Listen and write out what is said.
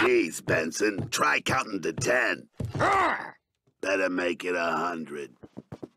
Geez, Benson, try counting to 10. Better make it 100.